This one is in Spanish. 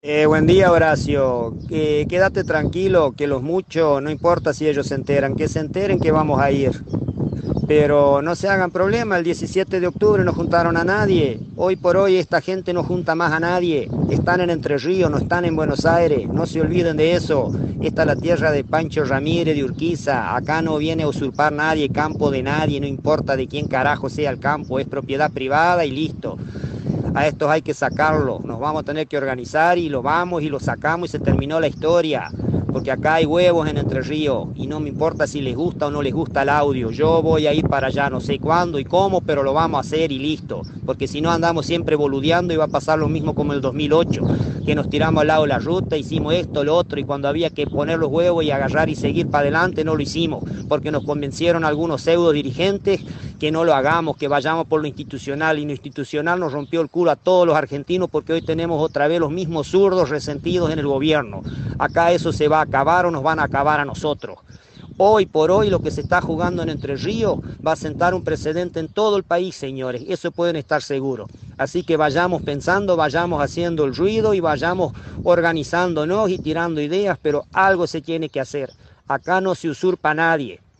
Buen día, Horacio. Quédate tranquilo, que los muchos, no importa si ellos se enteran, que se enteren que vamos a ir. Pero no se hagan problema, el 17 de octubre no juntaron a nadie. Hoy por hoy esta gente no junta más a nadie. Están en Entre Ríos, no están en Buenos Aires. No se olviden de eso. Esta es la tierra de Pancho Ramírez de Urquiza. Acá no viene a usurpar nadie, campo de nadie, no importa de quién carajo sea el campo. Es propiedad privada y listo. A estos hay que sacarlo, nos vamos a tener que organizar y lo vamos y lo sacamos y se terminó la historia, porque acá hay huevos en Entre Ríos y no me importa si les gusta o no les gusta el audio, yo voy a ir para allá, no sé cuándo y cómo, pero lo vamos a hacer y listo, porque si no andamos siempre boludeando y va a pasar lo mismo como el 2008, que nos tiramos al lado de la ruta, hicimos esto, lo otro y cuando había que poner los huevos y agarrar y seguir para adelante no lo hicimos, porque nos convencieron algunos pseudo dirigentes que no lo hagamos, que vayamos por lo institucional y lo institucional nos rompió el culo a todos los argentinos porque hoy tenemos otra vez los mismos zurdos resentidos en el gobierno. Acá eso se va a acabar o nos van a acabar a nosotros. Hoy por hoy lo que se está jugando en Entre Ríos va a sentar un precedente en todo el país, señores, eso pueden estar seguros. Así que vayamos pensando, vayamos haciendo el ruido y vayamos organizándonos y tirando ideas, pero algo se tiene que hacer. Acá no se usurpa a nadie.